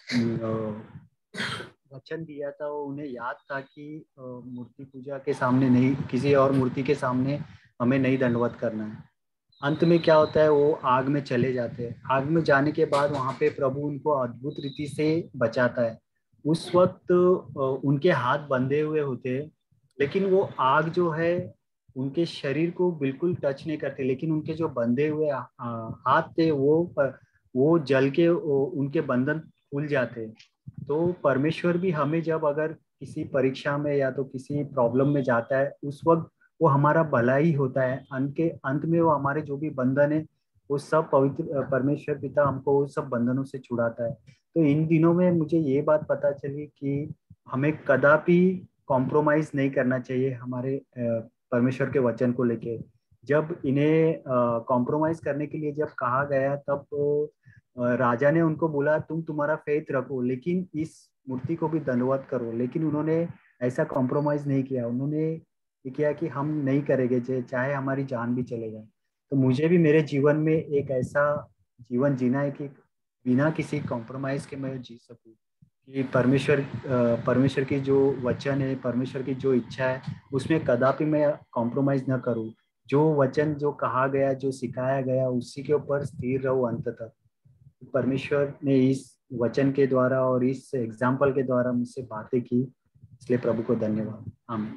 वचन दिया था वो उन्हें याद था कि मूर्ति पूजा के सामने नहीं, किसी और मूर्ति के सामने हमें नहीं दंडवत करना है। अंत में क्या होता है, वो आग में चले जाते हैं। आग में जाने के बाद वहाँ पे प्रभु उनको अद्भुत रीति से बचाता है। उस वक्त उनके हाथ बंधे हुए होते, लेकिन वो आग जो है उनके शरीर को बिल्कुल टच नहीं करते, लेकिन उनके जो बंधे हुए हाथ थे वो वो जल के उनके बंधन खुल जाते। तो परमेश्वर भी हमें जब अगर किसी परीक्षा में या तो किसी प्रॉब्लम में जाता है, उस वक्त वो हमारा भला ही होता है। अंत के अंत में वो हमारे जो भी बंधन है वो सब पवित्र परमेश्वर पिता हमको वो सब बंधनों से छुड़ाता है। तो इन दिनों में मुझे ये बात पता चली कि हमें कदापि कॉम्प्रोमाइज नहीं करना चाहिए हमारे परमेश्वर के वचन को लेके। जब इन्हें कॉम्प्रोमाइज करने के लिए जब कहा गया तब राजा ने उनको बोला तुम तुम्हारा फेथ रखो, लेकिन इस मूर्ति को भी दंडवत करो। लेकिन उन्होंने ऐसा कॉम्प्रोमाइज नहीं किया। उन्होंने ये किया कि हम नहीं करेंगे चाहे हमारी जान भी चले जाए। तो मुझे भी मेरे जीवन में एक ऐसा जीवन जीना है कि बिना किसी कॉम्प्रोमाइज के मैं जी सकूं, कि परमेश्वर परमेश्वर की जो वचन है, परमेश्वर की जो इच्छा है, उसमें कदापि मैं कॉम्प्रोमाइज न करूं। जो वचन जो कहा गया, जो सिखाया गया, उसी के ऊपर स्थिर रहूं अंत तक। परमेश्वर ने इस वचन के द्वारा और इस एग्जाम्पल के द्वारा मुझसे बातें की, इसलिए प्रभु को धन्यवाद। आमीन।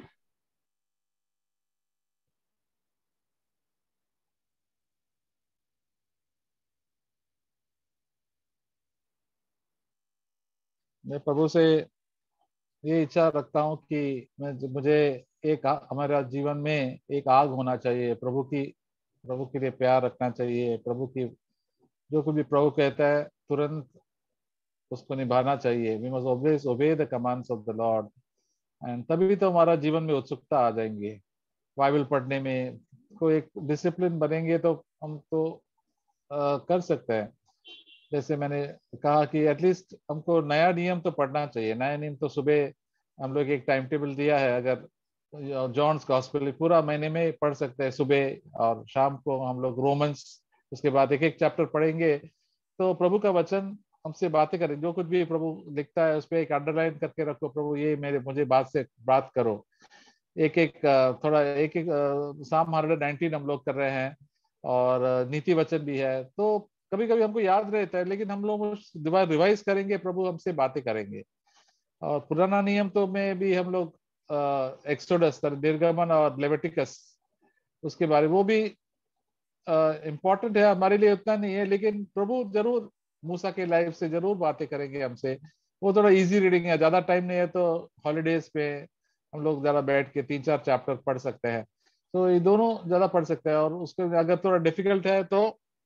मैं प्रभु से ये इच्छा रखता हूँ कि मैं मुझे एक हमारा जीवन में एक आग होना चाहिए, प्रभु की प्रभु के लिए प्यार रखना चाहिए। प्रभु की जो कुछ भी प्रभु कहता है तुरंत उसको निभाना चाहिए। We must always obey the commands of the lord, and तभी तो हमारा जीवन में उत्सुकता आ जाएंगे। बाइबल पढ़ने में कोई एक डिसिप्लिन बनेंगे तो हम तो आ, कर सकते हैं। जैसे मैंने कहा कि एटलीस्ट हमको नया नियम तो पढ़ना चाहिए। नया नियम तो सुबह हम लोग एक टाइम टेबल दिया है, अगर जॉन्स गॉस्पेल पूरा महीने में पढ़ सकते हैं सुबह, और शाम को हम लोग रोमन्स, उसके बाद एक एक चैप्टर पढ़ेंगे। तो प्रभु का वचन हमसे बातें करें, जो कुछ भी प्रभु लिखता है उस पर एक अंडरलाइन करके रखो, प्रभु ये मेरे मुझे बात से बात करो। एक एक थोड़ा एक एक साम हंड्रेड नाइनटीन हम लोग कर रहे हैं, और नीति वचन भी है। तो कभी कभी हमको याद रहता है, लेकिन हम लोग रिवाइज करेंगे, प्रभु हमसे बातें करेंगे। और पुराना नियम तो में भी हम लोग एक्सोडस, निर्गमन और लेविटिकस, उसके बारे वो भी इम्पोर्टेंट है हमारे लिए, उतना नहीं है, लेकिन प्रभु जरूर मूसा के लाइफ से जरूर बातें करेंगे हमसे। वो थोड़ा इजी रीडिंग है, ज्यादा टाइम नहीं है, तो हॉलीडेज पे हम लोग ज्यादा बैठ के तीन चार चैप्टर पढ़ सकते हैं। तो ये दोनों ज्यादा पढ़ सकते हैं। और उसके अगर थोड़ा डिफिकल्ट है तो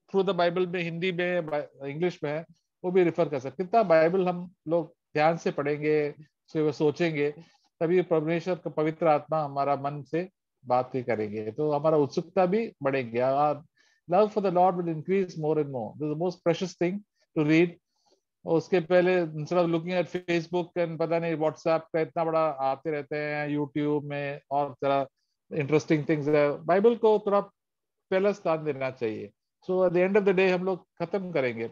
थ्रू द बाइबल में हिंदी में इंग्लिश में है वो भी रेफर कर सकते। कितना बाइबल हम लोग ध्यान से पढ़ेंगे, सोचेंगे, तभी परमेश्वर का पवित्र आत्मा हमारा मन से बात ही करेंगे, तो हमारा उत्सुकता भी बढ़ेगी। Love for the lord will increase more and more, this is the most precious thing to read. उसके पहले instead of looking at Facebook and पता नहीं व्हाट्सएप का इतना बड़ा आते रहते हैं यूट्यूब में और तरह इंटरेस्टिंग थिंग्स है, बाइबल को थोड़ा पहला स्थान देना चाहिए। So at the end of the day हम लोग खत्म करेंगे,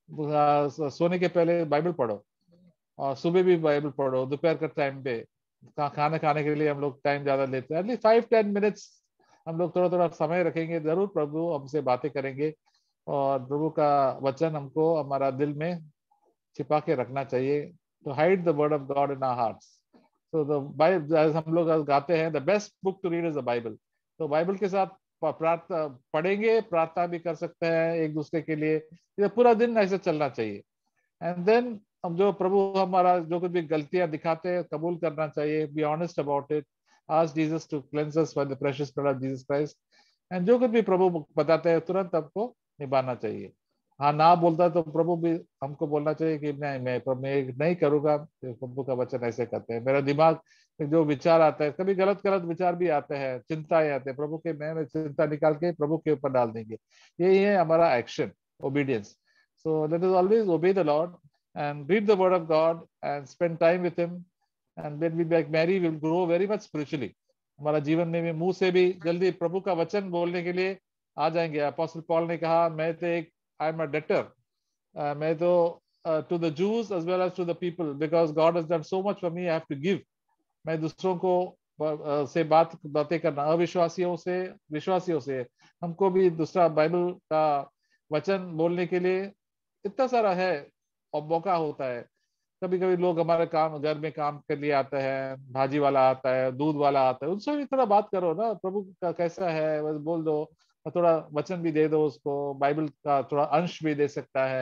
सोने के पहले बाइबल पढ़ो और सुबह भी बाइबल पढ़ो, दोपहर का टाइम पे खाना खाने के लिए हम लोग टाइम ज्यादा लेते हैं, एटलीस्ट फाइव टेन मिनट्स हम लोग थोड़ा थोड़ा समय रखेंगे, जरूर प्रभु हमसे बातें करेंगे और प्रभु का वचन हमको हमारा दिल में छिपा के रखना चाहिए। तो hide the word of God in our hearts. So the Bible, हम लोग गाते हैं the best book to read is the Bible, तो बाइबल के साथ प्रार्थना पढ़ेंगे, प्रार्थना भी कर सकते हैं एक दूसरे के लिए, ये पूरा दिन ऐसे चलना चाहिए। एंड देन हम जो प्रभु हमारा जो कुछ भी गलतियां दिखाते हैं कबूल करना चाहिए, be honest about it, ask Jesus to cleanse us by the precious blood of Jesus Christ, and जो कुछ भी प्रभु बताते हैं तुरंत आपको निभाना चाहिए। हाँ ना बोलता तो प्रभु भी हमको बोलना चाहिए कि नहीं मैं मैं नहीं करूंगा, प्रभु का वचन ऐसे करते हैं। मेरा दिमाग जो विचार आता है, कभी गलत गलत विचार भी आते हैं, चिंताएं आते हैं, प्रभु के मैं चिंता निकाल के प्रभु के ऊपर डाल देंगे, यही है हमारा action, obedience. So let us always obey the lord and read the word of God and spend time with him, and when we like Mary will grow very much spiritually। हमारा जीवन में भी मुंह से भी जल्दी प्रभु का वचन बोलने के लिए आ जाएंगे। अपोस्टल पॉल ने कहा मैं तो एक आई एम अ डेटर, मैं तो to the Jews as well as to the people because God has done so much for me, I have to give. मैं दूसरों को uh, से बात बातें करना, अविश्वासियों से विश्वासियों से, हमको भी दूसरा बाइबल का वचन बोलने के लिए इतना सारा है और मौका होता है। कभी कभी लोग हमारे काम घर में काम के लिए आते हैं, भाजी वाला आता है, दूध वाला आता है, उनसे भी थोड़ा बात करो ना, प्रभु का कैसा है बस बोल दो, थोड़ा वचन भी दे दो उसको, बाइबल का थोड़ा अंश भी दे सकता है।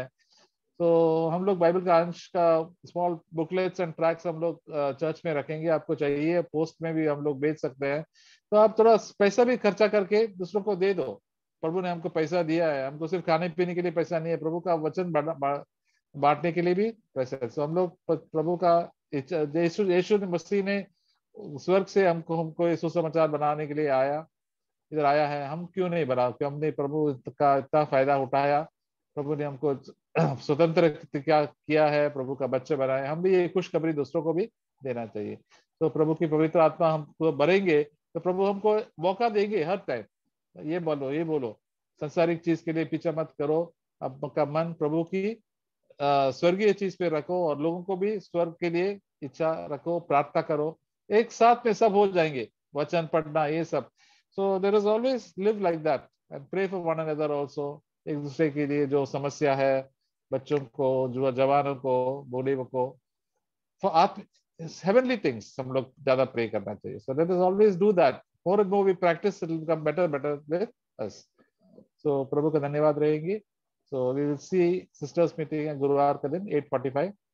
तो हम लोग बाइबल का अंश का स्मॉल बुकलेट्स एंड ट्रैक्स हम लोग चर्च में रखेंगे, आपको चाहिए पोस्ट में भी हम लोग बेच सकते हैं, तो आप थोड़ा पैसा भी खर्चा करके दूसरों को दे दो। प्रभु ने हमको पैसा दिया है, हमको सिर्फ खाने पीने के लिए पैसा नहीं है, प्रभु का वचन बांटने के लिए भी पैसा है। तो हम लोग प्रभु का यीशु यीशु मसीह ने स्वर्ग से हमको हमको ये सुसमाचार बनाने के लिए आया, इधर आया है, हम क्यों नहीं बना, क्यों हमने प्रभु का इतना फायदा उठाया, प्रभु ने हमको स्वतंत्र क्या किया है, प्रभु का बच्चे बनाए, हम भी ये खुशखबरी दूसरों को भी देना चाहिए। तो प्रभु की पवित्र आत्मा हमको भरेंगे तो प्रभु हमको मौका देंगे हर टाइम, ये बोलो ये बोलो, संसारिक चीज के लिए पीछा मत करो, आपका मन प्रभु की स्वर्गीय चीज पे रखो और लोगों को भी स्वर्ग के लिए इच्छा रखो, प्रार्थना करो, एक साथ में सब हो जाएंगे, वचन पढ़ना ये सब। So there is always live like that and pray for one another also, एक दूसरे के लिए जो समस्या है, बच्चों को, जो जवानों को, बूढ़े को, फॉर आप हेवनली थिंग्स हम लोग ज्यादा प्रे करना चाहिए। So let us always do that, more and more we practice, it will become better better with us. So प्रभु का धन्यवाद रहेंगे। So we will see sisters meeting गुरुवार का दिन एट फोर्टी फाइव